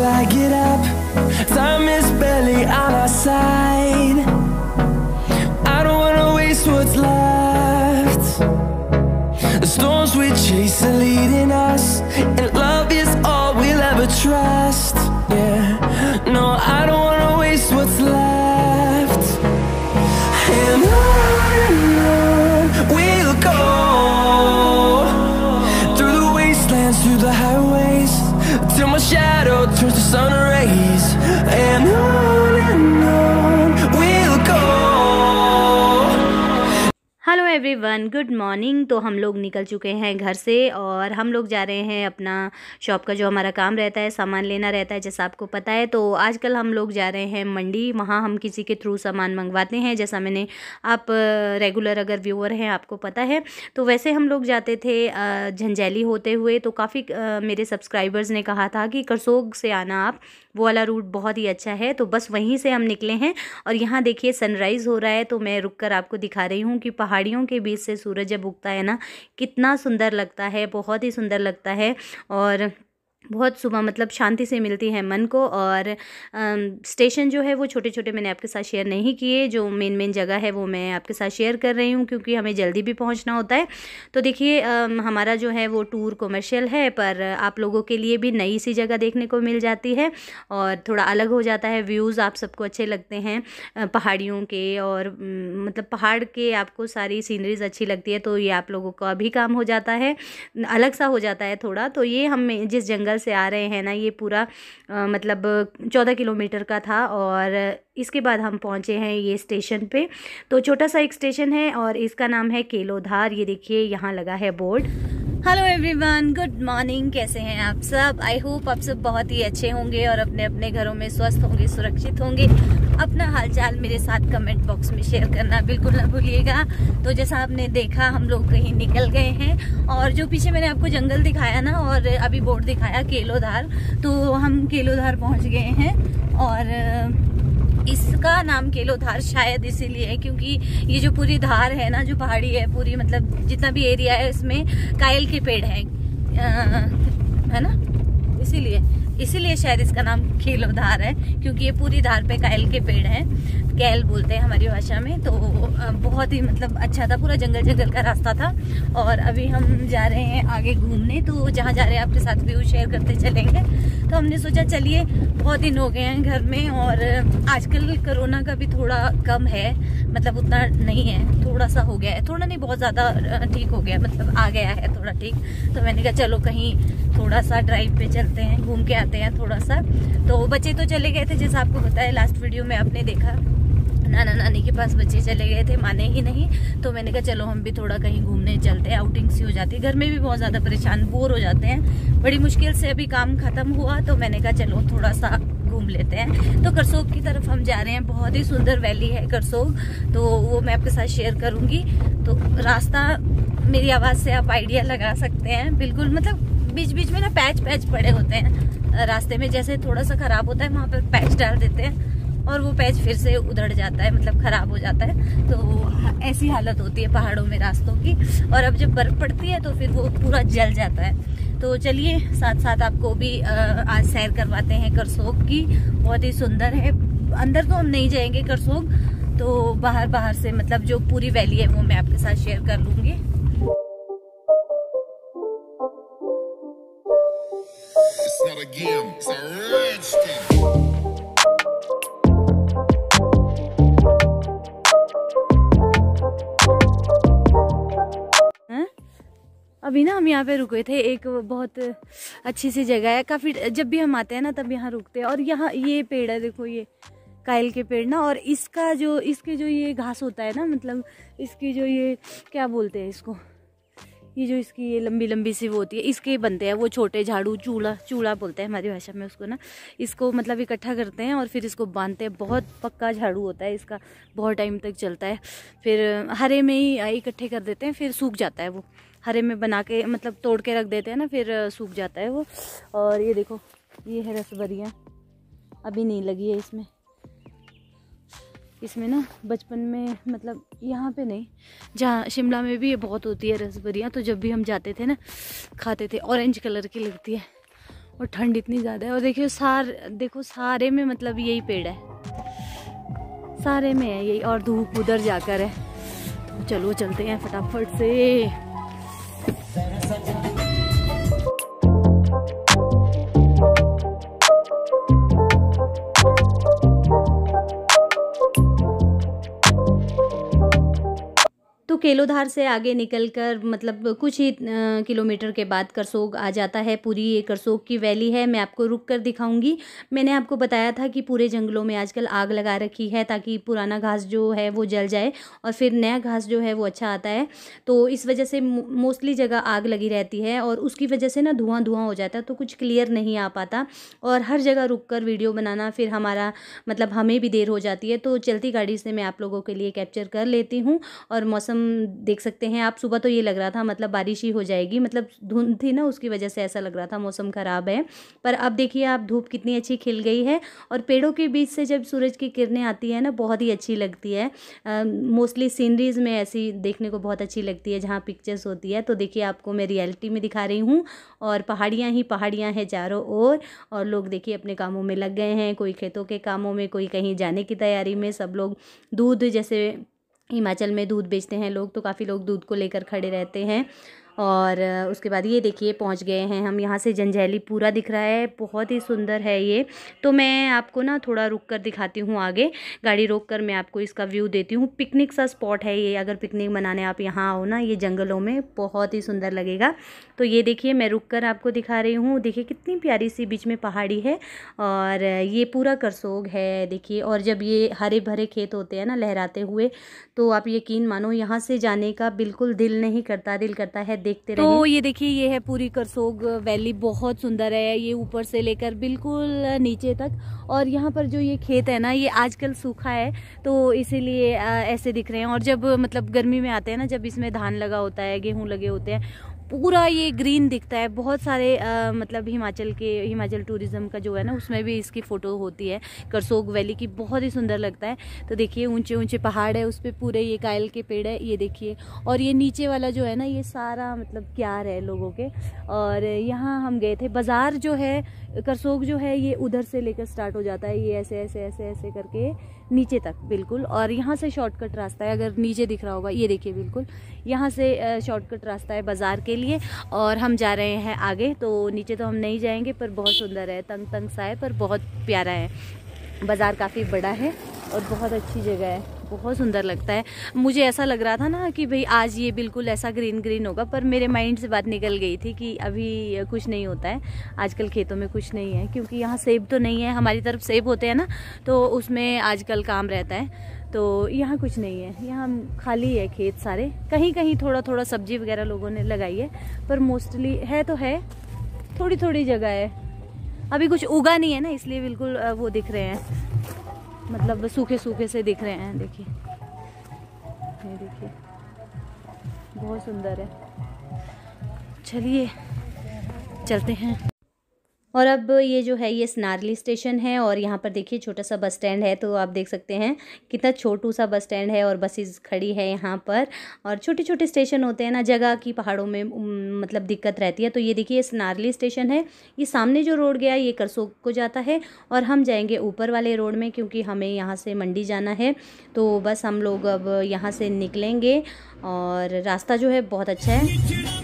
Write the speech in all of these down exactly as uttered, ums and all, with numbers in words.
I get up. Time is barely on our side. I don't wanna waste what's left. The storms we chase are leading us, and love is all we'll ever trust. Yeah, no, I don't wanna waste what's left. And on and on we'll go, through the wastelands, through the highways, till my shadow turns to sun rays. And on and on we'll go. Hello everyone, good morning. तो हम लोग निकल चुके हैं घर से और हम लोग जा रहे हैं अपना शॉप का जो हमारा काम रहता है, सामान लेना रहता है, जैसा आपको पता है। तो आजकल हम लोग जा रहे हैं मंडी, वहाँ हम किसी के थ्रू सामान मंगवाते हैं। जैसा मैंने, आप रेगुलर अगर व्यूअर हैं आपको पता है। तो वैसे हम लोग जाते थे झंझैली होते हुए। तो काफ़ी मेरे सब्सक्राइबर्स ने कहा था कि करसोग से आना आप, वो वाला रूट बहुत ही अच्छा है। तो बस वहीं से हम निकले हैं और यहाँ देखिए सनराइज़ हो रहा है। तो मैं रुक कर आपको दिखा रही हूँ कि पहाड़ियों के बीच से सूरज जब उगता है ना, कितना सुंदर लगता है, बहुत ही सुंदर लगता है। और बहुत सुबह मतलब शांति से मिलती है मन को। और आम, स्टेशन जो है वो छोटे छोटे मैंने आपके साथ शेयर नहीं किए, जो मेन मेन जगह है वो मैं आपके साथ शेयर कर रही हूँ क्योंकि हमें जल्दी भी पहुँचना होता है। तो देखिए हमारा जो है वो टूर कमर्शियल है, पर आप लोगों के लिए भी नई सी जगह देखने को मिल जाती है और थोड़ा अलग हो जाता है। व्यूज़ आप सबको अच्छे लगते हैं पहाड़ियों के, और मतलब पहाड़ के आपको सारी सीनरीज अच्छी लगती है, तो ये आप लोगों का भी काम हो जाता है, अलग सा हो जाता है थोड़ा। तो ये हम जिस जंगल से आ रहे हैं ना, ये पूरा आ, मतलब चौदह किलोमीटर का था और इसके बाद हम पहुंचे हैं ये स्टेशन पे। तो छोटा सा एक स्टेशन है और इसका नाम है केलोधार। ये देखिए यहाँ लगा है board. Hello everyone, good morning. कैसे हैं आप सब? आई होप आप सब बहुत ही अच्छे होंगे और अपने अपने घरों में स्वस्थ होंगे, सुरक्षित होंगे। अपना हालचाल मेरे साथ कमेंट बॉक्स में शेयर करना बिल्कुल ना भूलिएगा। तो जैसा आपने देखा, हम लोग कहीं निकल गए हैं और जो पीछे मैंने आपको जंगल दिखाया ना और अभी बोर्ड दिखाया केलोधार, तो हम केलोधार पहुँच गए हैं। और इसका नाम केलोधार शायद इसीलिए है क्योंकि ये जो पूरी धार है ना, जो पहाड़ी है पूरी, मतलब जितना भी एरिया है इसमें कायल के पेड़ हैं, है ना, इसीलिए इसीलिए शायद इसका नाम केलोधार है क्योंकि ये पूरी धार पे कायल के पेड़ हैं। कैल बोलते हैं हमारी भाषा में। तो बहुत ही मतलब अच्छा था, पूरा जंगल जंगल का रास्ता था। और अभी हम जा रहे हैं आगे घूमने, तो जहाँ जा रहे हैं आपके साथ व्यू शेयर करते चलेंगे। तो हमने सोचा चलिए, बहुत दिन हो गए हैं घर में और आजकल कोरोना का भी थोड़ा कम है, मतलब उतना नहीं है, थोड़ा सा हो गया है, थोड़ा नहीं बहुत ज़्यादा ठीक हो गया, मतलब आ गया है थोड़ा ठीक। तो मैंने कहा चलो कहीं थोड़ा सा ड्राइव पे चलते हैं, घूम के आते हैं थोड़ा सा। तो बच्चे तो चले गए थे, जैसा आपको पता है लास्ट वीडियो में आपने देखा, नाना नानी के पास बच्चे चले गए थे, माने ही नहीं। तो मैंने कहा चलो हम भी थोड़ा कहीं घूमने चलते हैं, आउटिंग सी हो जाती है। घर में भी बहुत ज़्यादा परेशान, बोर हो जाते हैं, बड़ी मुश्किल से अभी काम ख़त्म हुआ। तो मैंने कहा चलो थोड़ा सा घूम लेते हैं। तो करसोग की तरफ हम जा रहे हैं, बहुत ही सुंदर वैली है करसोग, तो वो मैं आपके साथ शेयर करूँगी। तो रास्ता, मेरी आवाज़ से आप आइडिया लगा सकते हैं बिल्कुल, मतलब बीच बीच में ना पैच पैच पड़े होते हैं रास्ते में, जैसे थोड़ा सा ख़राब होता है वहाँ पर पैच डाल देते हैं और वो पैच फिर से उधड़ जाता है, मतलब ख़राब हो जाता है। तो ऐसी हालत होती है पहाड़ों में रास्तों की। और अब जब बर्फ़ पड़ती है तो फिर वो पूरा जल जाता है। तो चलिए साथ साथ आपको भी आज सैर करवाते हैं करसोग की, बहुत ही सुंदर है। अंदर तो हम नहीं जाएंगे करसोग, तो बाहर बाहर से मतलब जो पूरी वैली है वो मैं आपके साथ शेयर कर लूँगी। अभी ना हम यहाँ पे रुके थे, एक बहुत अच्छी सी जगह है, काफ़ी जब भी हम आते हैं ना तब यहाँ रुकते हैं। और यहाँ ये पेड़ है, देखो ये कायल के पेड़ ना, और इसका जो इसके जो ये घास होता है ना, मतलब इसकी जो ये क्या बोलते हैं इसको, ये जो इसकी ये लंबी लंबी सी वो होती है, इसके बनते हैं वो छोटे झाड़ू, चूड़ा चूड़ा बोलते हैं हमारी भाषा में उसको ना। इसको मतलब इकट्ठा करते हैं और फिर इसको बांधते हैं। बहुत पक्का झाड़ू होता है इसका, बहुत टाइम तक चलता है। फिर हरे में ही इकट्ठे कर देते हैं, फिर सूख जाता है वो, हरे में बना के मतलब तोड़ के रख देते हैं ना, फिर सूख जाता है वो। और ये देखो ये है रसबरियाँ, अभी नहीं लगी है इसमें। इसमें ना बचपन में, मतलब यहाँ पे नहीं, जहाँ शिमला में भी ये बहुत होती है रसबरियाँ, तो जब भी हम जाते थे ना खाते थे। ऑरेंज कलर की लगती है, और ठंड इतनी ज़्यादा है। और देखियो सार देखो सारे में मतलब यही पेड़ है, सारे में है यही, और धूप उधर जाकर है। तो चलो चलते हैं फटाफट से। तो केलोधार से आगे निकलकर मतलब कुछ ही किलोमीटर के बाद करसोग आ जाता है। पूरी ये करसोग की वैली है, मैं आपको रुक कर दिखाऊंगी। मैंने आपको बताया था कि पूरे जंगलों में आजकल आग लगा रखी है ताकि पुराना घास जो है वो जल जाए और फिर नया घास जो है वो अच्छा आता है। तो इस वजह से मोस्टली जगह आग लगी रहती है और उसकी वजह से ना धुआं धुआं हो जाता है, तो कुछ क्लियर नहीं आ पाता। और हर जगह रुक कर वीडियो बनाना फिर हमारा मतलब हमें भी देर हो जाती है, तो चलती गाड़ी से मैं आप लोगों के लिए कैप्चर कर लेती हूँ। और मौसम देख सकते हैं आप, सुबह तो ये लग रहा था मतलब बारिश ही हो जाएगी, मतलब धुंध थी ना उसकी वजह से ऐसा लग रहा था मौसम ख़राब है। पर अब देखिए आप धूप कितनी अच्छी खिल गई है और पेड़ों के बीच से जब सूरज की किरणें आती है ना बहुत ही अच्छी लगती है। मोस्टली सीनरीज में ऐसी देखने को बहुत अच्छी लगती है जहाँ पिक्चर्स होती है। तो देखिए आपको मैं रियलिटी में दिखा रही हूँ और पहाड़ियाँ ही पहाड़ियाँ हैं चारों ओर। और लोग देखिए अपने कामों में लग गए हैं, कोई खेतों के कामों में, कोई कहीं जाने की तैयारी में। सब लोग दूध, जैसे हिमाचल में दूध बेचते हैं लोग, तो काफ़ी लोग दूध को लेकर खड़े रहते हैं। और उसके बाद ये देखिए पहुंच गए हैं हम, यहाँ से जंजैली पूरा दिख रहा है, बहुत ही सुंदर है ये। तो मैं आपको ना थोड़ा रुक कर दिखाती हूँ आगे, गाड़ी रोक कर मैं आपको इसका व्यू देती हूँ। पिकनिक सा स्पॉट है ये, अगर पिकनिक मनाने आप यहाँ आओ ना, ये जंगलों में बहुत ही सुंदर लगेगा। तो ये देखिए मैं रुक कर आपको दिखा रही हूँ, देखिए कितनी प्यारी सी बीच में पहाड़ी है और ये पूरा करसोग है देखिए। और जब ये हरे भरे खेत होते हैं ना लहराते हुए, तो आप यकीन मानो यहाँ से जाने का बिल्कुल दिल नहीं करता, दिल करता है देखते रहिए। तो ये देखिए ये है पूरी करसोग वैली, बहुत सुंदर है ये, ऊपर से लेकर बिल्कुल नीचे तक। और यहाँ पर जो ये खेत है ना ये आजकल सूखा है तो इसीलिए ऐसे दिख रहे हैं। और जब मतलब गर्मी में आते हैं ना, जब इसमें धान लगा होता है, गेहूँ लगे होते हैं, पूरा ये ग्रीन दिखता है। बहुत सारे आ, मतलब हिमाचल के हिमाचल टूरिज्म का जो है ना उसमें भी इसकी फ़ोटो होती है करसोग वैली की, बहुत ही सुंदर लगता है। तो देखिए ऊंचे ऊंचे पहाड़ है, उस पर पूरे ये कायल के पेड़ है ये देखिए। और ये नीचे वाला जो है ना ये सारा मतलब क्यार है लोगों के। और यहाँ हम गए थे बाज़ार जो है करसोग जो है ये उधर से लेकर स्टार्ट हो जाता है, ये ऐसे ऐसे ऐसे ऐसे करके नीचे तक बिल्कुल। और यहाँ से शॉर्टकट रास्ता है, अगर नीचे दिख रहा होगा ये देखिए बिल्कुल यहाँ से शॉर्टकट रास्ता है बाज़ार के लिए। और हम जा रहे हैं आगे, तो नीचे तो हम नहीं जाएंगे पर बहुत सुंदर है, तंग तंग सा है पर बहुत प्यारा है। बाज़ार काफ़ी बड़ा है और बहुत अच्छी जगह है, बहुत सुंदर लगता है। मुझे ऐसा लग रहा था ना कि भाई आज ये बिल्कुल ऐसा ग्रीन ग्रीन होगा, पर मेरे माइंड से बात निकल गई थी कि अभी कुछ नहीं होता है, आजकल खेतों में कुछ नहीं है, क्योंकि यहाँ सेब तो नहीं है। हमारी तरफ सेब होते हैं ना तो उसमें आजकल काम रहता है, तो यहाँ कुछ नहीं है, यहाँ खाली है खेत सारे। कहीं कहीं थोड़ा थोड़ा सब्जी वगैरह लोगों ने लगाई है, पर मोस्टली है तो है थोड़ी थोड़ी जगह है, अभी कुछ उगा नहीं है ना इसलिए बिल्कुल वो दिख रहे हैं, मतलब सूखे सूखे से दिख रहे हैं। देखिए ये देखिए बहुत सुंदर है। चलिए चलते हैं। और अब ये जो है ये स्नारली स्टेशन है और यहाँ पर देखिए छोटा सा बस स्टैंड है, तो आप देख सकते हैं कितना छोटू सा बस स्टैंड है और बसेस खड़ी है यहाँ पर। और छोटे छोटे स्टेशन होते हैं ना, जगह की पहाड़ों में मतलब दिक्कत रहती है। तो ये देखिए स्नारली स्टेशन है, ये सामने जो रोड गया ये करसोग को जाता है और हम जाएंगे ऊपर वाले रोड में, क्योंकि हमें यहाँ से मंडी जाना है। तो बस हम लोग अब यहाँ से निकलेंगे और रास्ता जो है बहुत अच्छा है।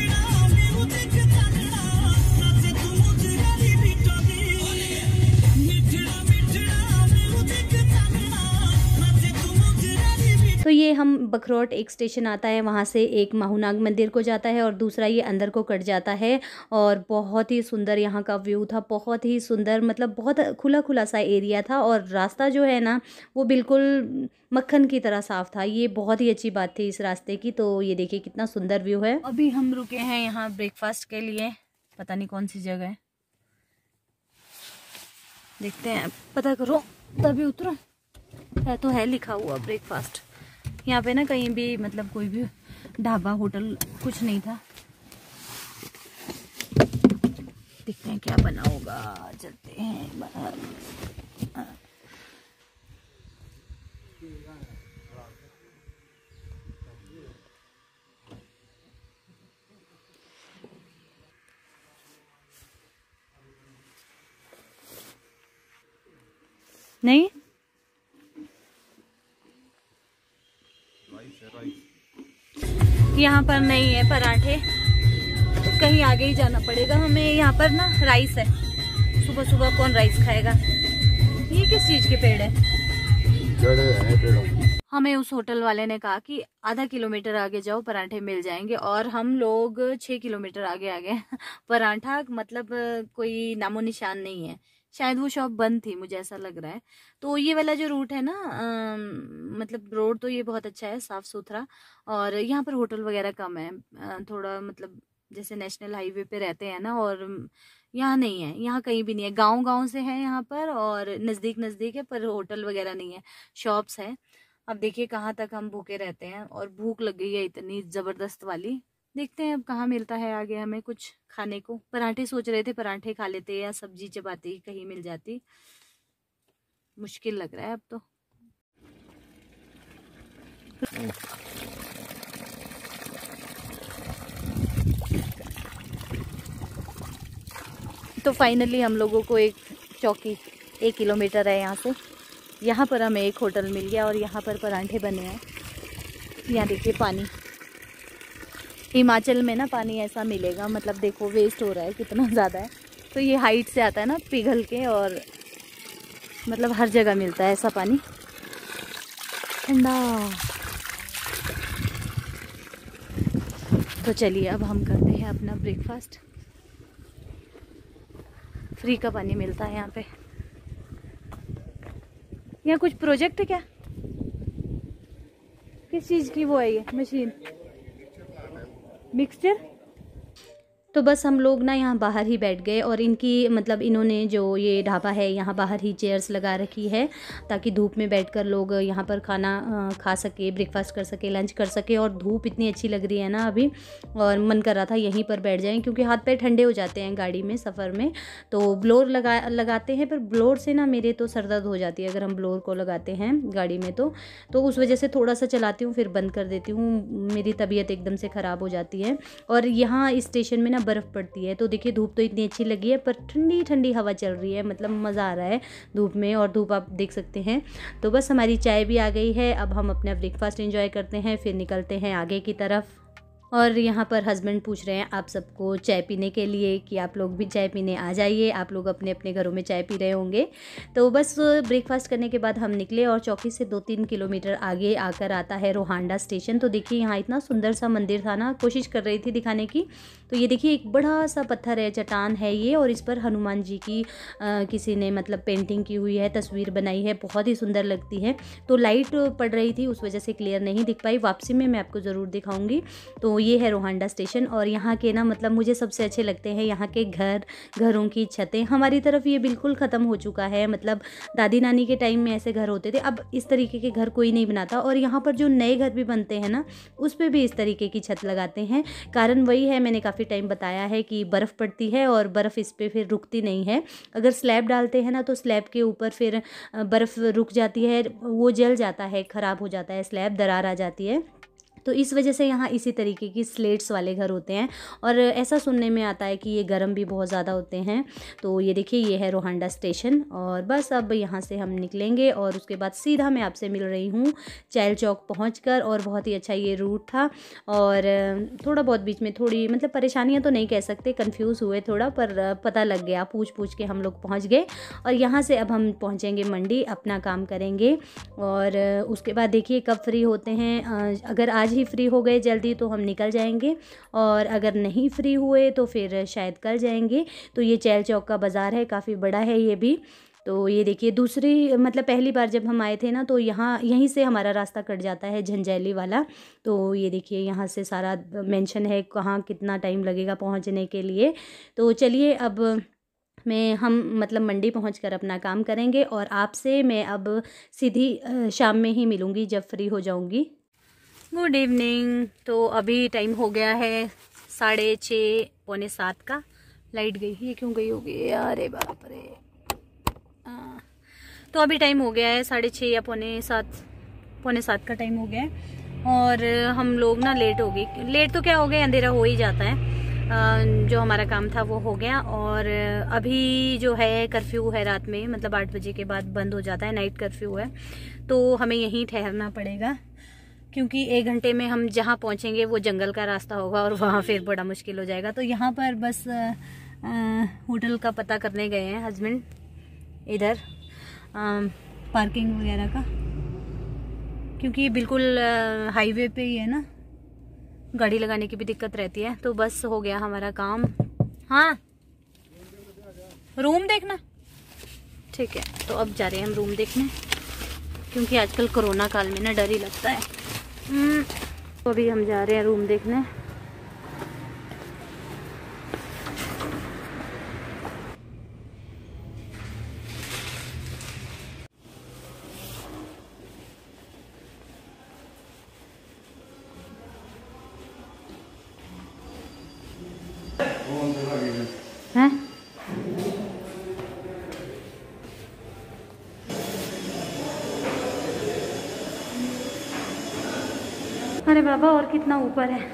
तो ये हम बखरौट एक स्टेशन आता है, वहाँ से एक माहूनाग मंदिर को जाता है और दूसरा ये अंदर को कट जाता है। और बहुत ही सुंदर यहाँ का व्यू था, बहुत ही सुंदर, मतलब बहुत खुला खुला सा एरिया था और रास्ता जो है ना वो बिल्कुल मक्खन की तरह साफ था। ये बहुत ही अच्छी बात थी इस रास्ते की। तो ये देखिए कितना सुंदर व्यू है। अभी हम रुके हैं यहाँ ब्रेकफास्ट के लिए, पता नहीं कौन सी जगह है, देखते हैं, पता करो तभी उतरो। है तो है लिखा हुआ ब्रेकफास्ट यहाँ पे ना, कहीं भी मतलब कोई भी ढाबा होटल कुछ नहीं था। देखते हैं क्या बना होगा, चलते हैं बाहर। नहीं यहाँ पर नहीं है पराठे, कहीं आगे ही जाना पड़ेगा हमें। यहाँ पर ना राइस है, सुबह सुबह कौन राइस खाएगा। ये किस चीज के पेड़ है? हमें उस होटल वाले ने कहा कि आधा किलोमीटर आगे जाओ पराठे मिल जाएंगे, और हम लोग छह किलोमीटर आगे आ गए। पराठा मतलब कोई नामो निशान नहीं है, शायद वो शॉप बंद थी, मुझे ऐसा लग रहा है। तो ये वाला जो रूट है ना, आ, मतलब रोड तो ये बहुत अच्छा है, साफ सुथरा, और यहाँ पर होटल वगैरह कम है। आ, थोड़ा मतलब जैसे नेशनल हाईवे पे रहते हैं ना, और यहाँ नहीं है, यहाँ कहीं भी नहीं है। गांव गांव से है यहाँ पर, और नज़दीक नज़दीक है, पर होटल वगैरह नहीं है, शॉप्स है। अब देखिए कहाँ तक हम भूखे रहते हैं, और भूख लग गई है इतनी ज़बरदस्त वाली। देखते हैं अब कहाँ मिलता है आगे हमें कुछ खाने को। पराठे सोच रहे थे पराठे खा लेते या सब्जी चपाती कहीं मिल जाती, मुश्किल लग रहा है अब तो। तो फाइनली हम लोगों को एक चौकी एक किलोमीटर है यहाँ से, यहाँ पर हमें एक होटल मिल गया, और यहाँ पर पराठे बने हैं। यहाँ देखिए पानी, हिमाचल में ना पानी ऐसा मिलेगा, मतलब देखो वेस्ट हो रहा है कितना ज़्यादा है। तो ये हाइट से आता है ना पिघल के, और मतलब हर जगह मिलता है ऐसा पानी ठंडा। तो चलिए अब हम करते हैं अपना ब्रेकफास्ट। फ्री का पानी मिलता है यहाँ पे। यहाँ कुछ प्रोजेक्ट है क्या? किस चीज़ की वो है ये मशीन? मिक्सचर। तो बस हम लोग ना यहाँ बाहर ही बैठ गए, और इनकी मतलब इन्होंने जो ये ढाबा है यहाँ बाहर ही चेयर्स लगा रखी है, ताकि धूप में बैठकर लोग यहाँ पर खाना खा सके, ब्रेकफास्ट कर सके, लंच कर सके। और धूप इतनी अच्छी लग रही है ना अभी, और मन कर रहा था यहीं पर बैठ जाएं, क्योंकि हाथ पैर ठंडे हो जाते हैं गाड़ी में सफ़र में। तो ब्लोर लगा लगाते हैं, पर ब्लोर से ना मेरे तो सर दर्द हो जाती है अगर हम ब्लोर को लगाते हैं गाड़ी में, तो तो उस वजह से थोड़ा सा चलाती हूँ फिर बंद कर देती हूँ, मेरी तबीयत एकदम से ख़राब हो जाती है। और यहाँ इस स्टेशन में ना बर्फ़ पड़ती है, तो देखिए धूप तो इतनी अच्छी लगी है, पर ठंडी ठंडी हवा चल रही है, मतलब मज़ा आ रहा है धूप में, और धूप आप देख सकते हैं। तो बस हमारी चाय भी आ गई है, अब हम अपना ब्रेकफास्ट एंजॉय करते हैं, फिर निकलते हैं आगे की तरफ। और यहाँ पर हस्बैंड पूछ रहे हैं आप सबको चाय पीने के लिए कि आप लोग भी चाय पीने आ जाइए, आप लोग अपने अपने घरों में चाय पी रहे होंगे। तो बस ब्रेकफास्ट करने के बाद हम निकले, और चौकी से दो तीन किलोमीटर आगे आकर आता है रोहांडा स्टेशन। तो देखिए यहाँ इतना सुंदर सा मंदिर था ना, कोशिश कर रही थी दिखाने की। तो ये देखिए एक बड़ा सा पत्थर है, चट्टान है ये, और इस पर हनुमान जी की आ, किसी ने मतलब पेंटिंग की हुई है, तस्वीर बनाई है, बहुत ही सुंदर लगती है। तो लाइट पड़ रही थी उस वजह से क्लियर नहीं दिख पाई, वापसी में मैं आपको ज़रूर दिखाऊंगी। तो ये है रोहांडा स्टेशन, और यहाँ के ना मतलब मुझे सबसे अच्छे लगते हैं यहाँ के घर, घरों की छतें। हमारी तरफ ये बिल्कुल ख़त्म हो चुका है, मतलब दादी नानी के टाइम में ऐसे घर होते थे, अब इस तरीके के घर कोई नहीं बनाता। और यहाँ पर जो नए घर भी बनते हैं ना, उस पर भी इस तरीके की छत लगाते हैं। कारण वही है, मैंने काफ़ी टाइम बताया है कि बर्फ़ पड़ती है, और बर्फ़ इस पर फिर रुकती नहीं है। अगर स्लैब डालते हैं ना, तो स्लैब के ऊपर फिर बर्फ़ रुक जाती है, वो जल जाता है, ख़राब हो जाता है स्लैब, दरार आ जाती है। तो इस वजह से यहाँ इसी तरीके की स्लेट्स वाले घर होते हैं, और ऐसा सुनने में आता है कि ये गर्म भी बहुत ज़्यादा होते हैं। तो ये देखिए ये है रोहांडा स्टेशन, और बस अब यहाँ से हम निकलेंगे, और उसके बाद सीधा मैं आपसे मिल रही हूँ चैल चौक पहुँचकर। और बहुत ही अच्छा ये रूट था, और थोड़ा बहुत बीच में थोड़ी मतलब परेशानियाँ तो नहीं कह सकते, कन्फ्यूज़ हुए थोड़ा, पर पता लग गया, पूछ पूछ के हम लोग पहुँच गए। और यहाँ से अब हम पहुँचेंगे मंडी, अपना काम करेंगे, और उसके बाद देखिए कब फ्री होते हैं। अगर आज ही फ्री हो गए जल्दी तो हम निकल जाएंगे, और अगर नहीं फ्री हुए तो फिर शायद कल जाएंगे। तो ये चैल चौक का बाज़ार है, काफ़ी बड़ा है ये भी। तो ये देखिए दूसरी मतलब पहली बार जब हम आए थे ना, तो यहाँ यहीं से हमारा रास्ता कट जाता है झंझैली वाला। तो ये देखिए यहाँ से सारा मेंशन है कहाँ कितना टाइम लगेगा पहुँचने के लिए। तो चलिए अब मैं हम मतलब मंडी पहुंचकर अपना काम करेंगे, और आपसे मैं अब सीधी शाम में ही मिलूँगी जब फ्री हो जाऊँगी। Good evening. तो अभी टाइम हो गया है साढ़े छः पौने सात का। लाइट गई, ये क्यों गई होगी, अरे बाप रे। तो अभी टाइम हो गया है साढ़े छः या पौने सात, पौने सात का टाइम हो गया है, और हम लोग ना लेट हो गए। लेट तो क्या हो गए, अंधेरा हो ही जाता है। जो हमारा काम था वो हो गया। और अभी जो है कर्फ्यू है रात में, मतलब आठ बजे के बाद बंद हो जाता है, नाइट कर्फ्यू है, तो हमें यहीं ठहरना पड़ेगा क्योंकि एक घंटे में हम जहाँ पहुँचेंगे वो जंगल का रास्ता होगा और वहाँ फिर बड़ा मुश्किल हो जाएगा। तो यहाँ पर बस होटल का पता करने गए हैं हस्बैंड, इधर पार्किंग वगैरह का, क्योंकि ये बिल्कुल हाईवे पे ही है ना, गाड़ी लगाने की भी दिक्कत रहती है। तो बस हो गया हमारा काम। हाँ, रूम देखना, ठीक है। तो अब जा रहे हैं हम रूम देखने, क्योंकि आजकल कोरोना काल में ना डर ही लगता है। तो अभी हम जा रहे हैं रूम देखने। हैं? अरे बाबा, और कितना ऊपर है,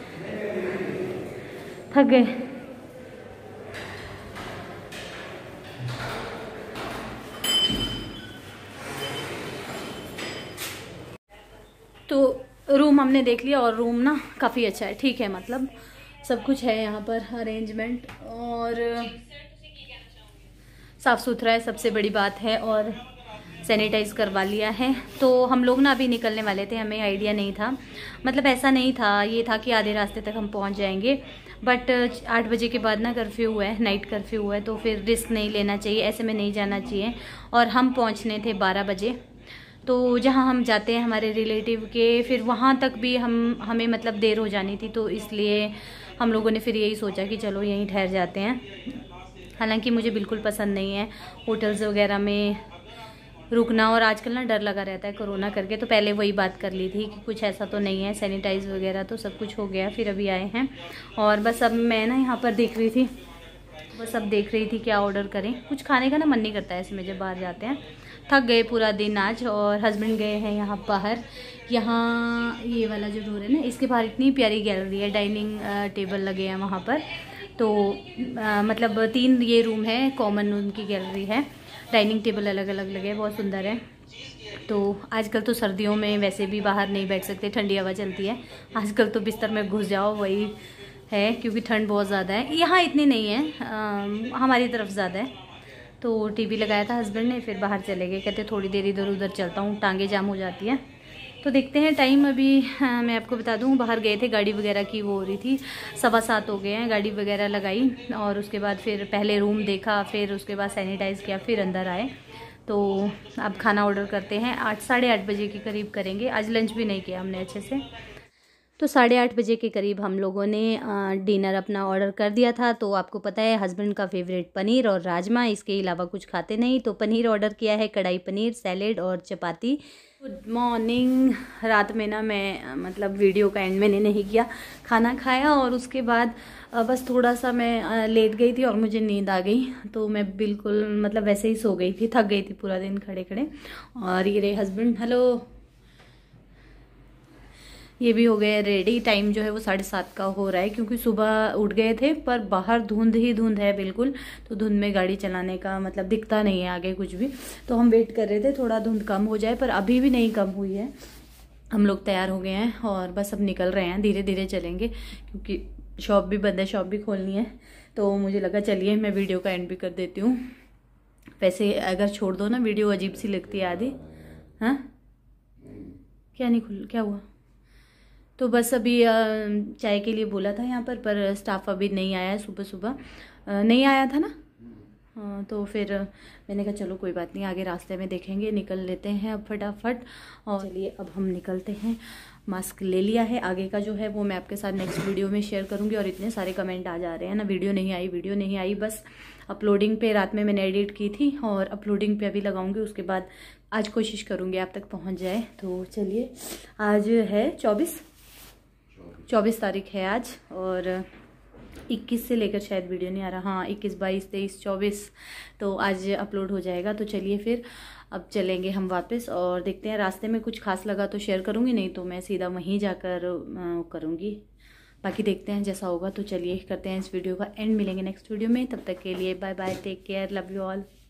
थक गए। तो रूम हमने देख लिया और रूम ना काफ़ी अच्छा है, ठीक है, मतलब सब कुछ है यहाँ पर अरेंजमेंट और साफ़ सुथरा है, सबसे बड़ी बात है। और सैनिटाइज करवा लिया है। तो हम लोग ना अभी निकलने वाले थे, हमें आइडिया नहीं था, मतलब ऐसा नहीं था, ये था कि आधे रास्ते तक हम पहुँच जाएंगे, बट आठ बजे के बाद ना कर्फ्यू है, नाइट कर्फ्यू है, तो फिर रिस्क नहीं लेना चाहिए, ऐसे में नहीं जाना चाहिए। और हम पहुँचने थे बारह बजे, तो जहाँ हम जाते हैं हमारे रिलेटिव के, फिर वहाँ तक भी हम हमें मतलब देर हो जानी थी, तो इसलिए हम लोगों ने फिर यही सोचा कि चलो यहीं ठहर जाते हैं। हालांकि मुझे बिल्कुल पसंद नहीं है होटल्स वगैरह में रुकना, और आजकल ना डर लगा रहता है कोरोना करके, तो पहले वही बात कर ली थी कि कुछ ऐसा तो नहीं है, सैनिटाइज वगैरह तो सब कुछ हो गया, फिर अभी आए हैं। और बस अब मैं ना यहाँ पर देख रही थी, बस अब देख रही थी क्या ऑर्डर करें, कुछ खाने का ना मन नहीं करता है ऐसे में जब बाहर जाते हैं। थक गए पूरा दिन आज, और हस्बैंड गए हैं यहाँ बाहर, यहाँ ये वाला जो डोर है ना, इसके बाहर इतनी प्यारी गैलरी है, डाइनिंग टेबल लगे हैं वहाँ पर, तो आ, मतलब तीन ये रूम है, कॉमन उनकी गैलरी है, डाइनिंग टेबल अलग अलग लगे हैं, बहुत सुंदर है। तो आजकल तो सर्दियों में वैसे भी बाहर नहीं बैठ सकते, ठंडी हवा चलती है, आजकल तो बिस्तर में घुस जाओ वही है, क्योंकि ठंड बहुत ज़्यादा है। यहाँ इतनी नहीं है, आ, हमारी तरफ ज़्यादा है। तो टीवी लगाया था हस्बैंड ने, फिर बाहर चले गए, कहते थोड़ी देर इधर उधर चलता हूँ, टांगे जाम हो जाती है। तो देखते हैं टाइम अभी, हाँ, मैं आपको बता दूँ, बाहर गए थे, गाड़ी वगैरह की वो हो रही थी, सवा सात हो गए हैं, गाड़ी वगैरह लगाई, और उसके बाद फिर पहले रूम देखा, फिर उसके बाद सैनिटाइज़ किया, फिर अंदर आए। तो अब खाना ऑर्डर करते हैं, आठ साढ़े आठ बजे के करीब करेंगे, आज लंच भी नहीं किया हमने अच्छे से। तो साढ़े आठ बजे के करीब हम लोगों ने डिनर अपना ऑर्डर कर दिया था। तो आपको पता है हस्बैंड का फेवरेट पनीर और राजमा, इसके अलावा कुछ खाते नहीं, तो पनीर ऑर्डर किया है, कढ़ाई पनीर, सैलेड और चपाती। Good morning. रात में ना मैं मतलब वीडियो का एंड मैंने नहीं किया, खाना खाया और उसके बाद बस थोड़ा सा मैं लेट गई थी और मुझे नींद आ गई, तो मैं बिल्कुल मतलब वैसे ही सो गई थी, थक गई थी पूरा दिन खड़े खड़े। और ये रहे हस्बैंड, हेलो, ये भी हो गए रेडी। टाइम जो है वो साढ़े सात का हो रहा है, क्योंकि सुबह उठ गए थे, पर बाहर धुंध ही धुंध है बिल्कुल, तो धुंध में गाड़ी चलाने का मतलब दिखता नहीं है आगे कुछ भी, तो हम वेट कर रहे थे थोड़ा धुंध कम हो जाए, पर अभी भी नहीं कम हुई है। हम लोग तैयार हो गए हैं और बस अब निकल रहे हैं, धीरे धीरे चलेंगे, क्योंकि शॉप भी बंद है, शॉप भी खोलनी है। तो मुझे लगा चलिए मैं वीडियो का एंड भी कर देती हूँ, वैसे अगर छोड़ दो ना वीडियो अजीब सी लगती है आधी। हाँ, क्या नहीं खुल, क्या हुआ? तो बस अभी चाय के लिए बोला था यहाँ पर पर स्टाफ अभी नहीं आया है, सुबह सुबह नहीं आया था ना, तो फिर मैंने कहा चलो कोई बात नहीं, आगे रास्ते में देखेंगे, निकल लेते हैं अब फटाफट। और चलिए अब हम निकलते हैं। मास्क ले लिया है, आगे का जो है वो मैं आपके साथ नेक्स्ट वीडियो में शेयर करूँगी। और इतने सारे कमेंट आ जा रहे हैं ना, वीडियो नहीं आई, वीडियो नहीं आई, बस अपलोडिंग पे रात में मैंने एडिट की थी और अपलोडिंग पे अभी लगाऊंगी, उसके बाद आज कोशिश करूँगी आप तक पहुँच जाए। तो चलिए, आज है चौबीस चौबीस तारीख है आज, और इक्कीस से लेकर शायद वीडियो नहीं आ रहा, हाँ इक्कीस बाईस तेईस चौबीस, तो आज अपलोड हो जाएगा। तो चलिए फिर अब चलेंगे हम वापस, और देखते हैं रास्ते में कुछ खास लगा तो शेयर करूँगी, नहीं तो मैं सीधा वहीं जाकर करूँगी। बाकी देखते हैं जैसा होगा। तो चलिए करते हैं इस वीडियो का एंड, मिलेंगे नेक्स्ट वीडियो में, तब तक के लिए bye bye, take care, love you all.